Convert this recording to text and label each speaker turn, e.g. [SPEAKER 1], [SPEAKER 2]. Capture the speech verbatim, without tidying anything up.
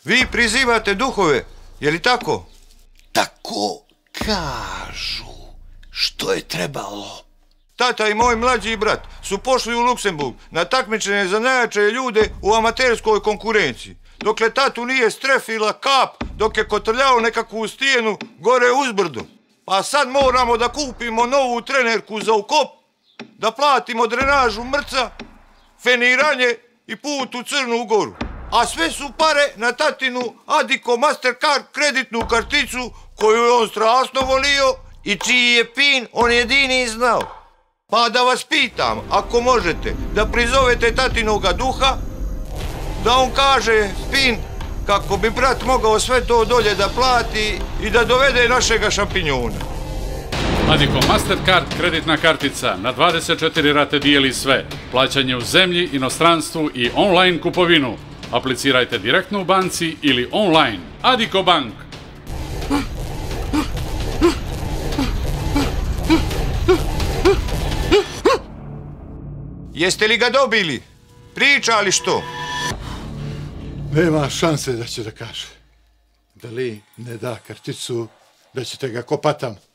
[SPEAKER 1] Vi prizivate duhove, je li tako?
[SPEAKER 2] Tako kažu. Što je trebalo?
[SPEAKER 1] Tata i moj mlađi brat su pošli u Luksemburg na takmičenje za najjače ljude u amaterskoj konkurenciji. Dokle tatu nije strefila kap dok je kotrljao nekakvu stijenu gore uzbrdo. Pa sad moramo da kupimo novu trenerku za ukop, da platimo drenažu mrca, feniranje i put u Crnu Goru. A sve su pare na tatinu Adiko Mastercard kreditnu karticu koju je on strašno volio i čiji je pin on jedini znao. Pa da vas pitam, ako možete, da prizovete tatinoga duha, da on kaže pin kako bi brat mogao sve to dolje da plati i da dovede našega šampinjona.
[SPEAKER 3] Adiko Mastercard kreditna kartica na dvadeset četiri rate dijeli sve. Plaćanje u zemlji, inostranstvu i online kupovinu. Aplicirajte direktno u banci ili online. Adiko Bank.
[SPEAKER 1] Jeste li ga dobili? Pričali što?
[SPEAKER 4] Nema šanse da će da kaže. Da li ne da karticu, da ćete ga kopatam.